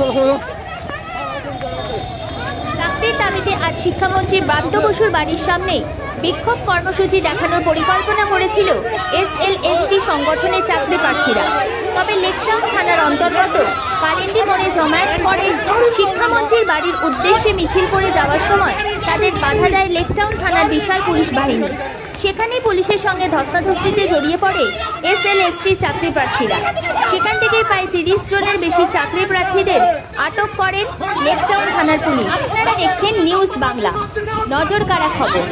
চাকরির দাবিতে আজ শিক্ষামন্ত্রী ব্রাত্য বসুর বাড়ির সামনে বিক্ষোভ কর্মসূচি দেখানোর পরিকল্পনা করেছিল এসএলএসটি সংগঠনের চাকরি প্রার্থীরা। তবে লেকটাউন থানার অন্তর্গত কালিন্দি মোড়ে জমায়েত করে শিক্ষামন্ত্রীর বাড়ির উদ্দেশ্যে মিছিল করে যাওয়ার সময় তাদের বাধা দেয় লেকটাউন থানার বিশাল পুলিশ বাহিনী। সেখানেই পুলিশের সঙ্গে ধস্তাধস্তিতে জড়িয়ে পড়ে এসএলএসটি চাকরি প্রার্থীরা। সেখান থেকে প্রায় 30 জনের বেশি চাকরি প্রার্থীদের আটক করেন লেকটাউন থানার পুলিশ। আপনারা দেখছেন নিউজ বাংলা, নজর কাড়া খবর।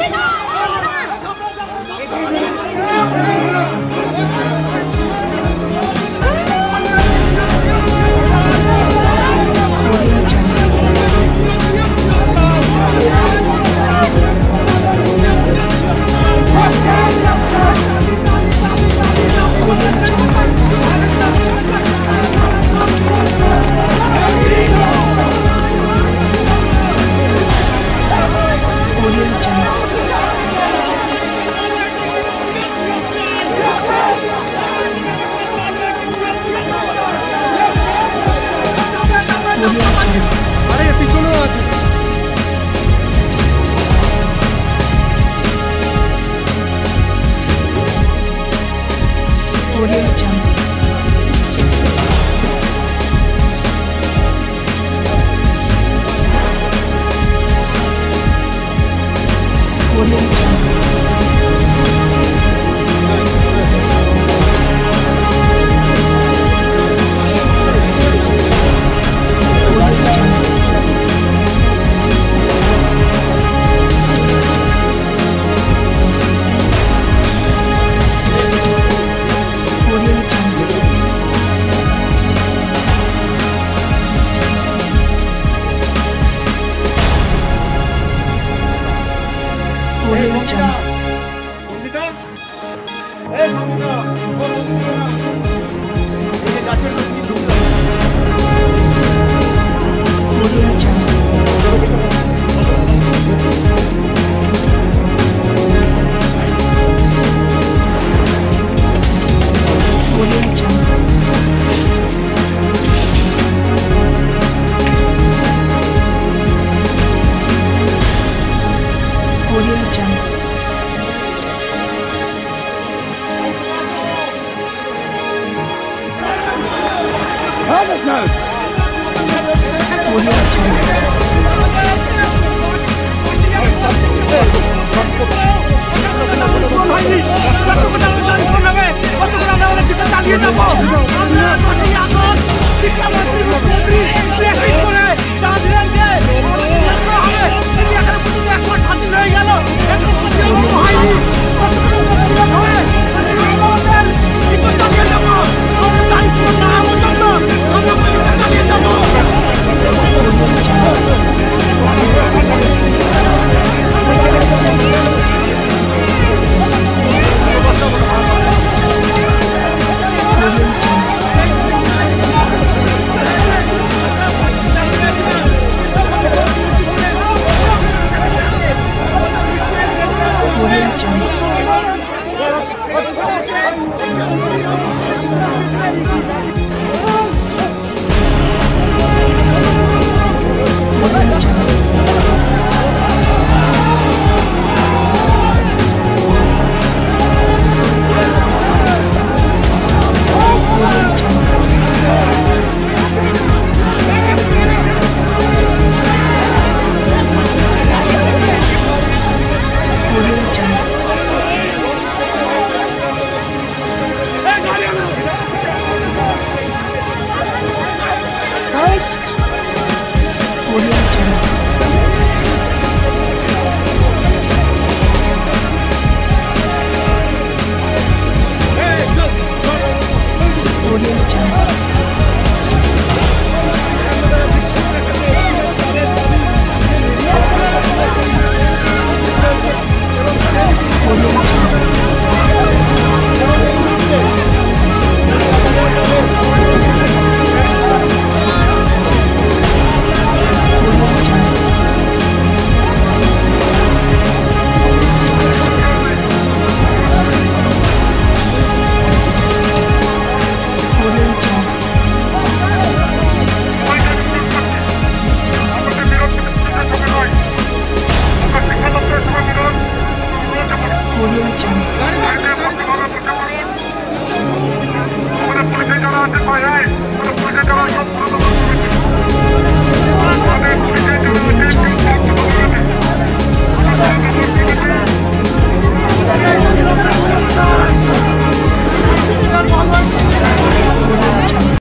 अरे पिछले Kita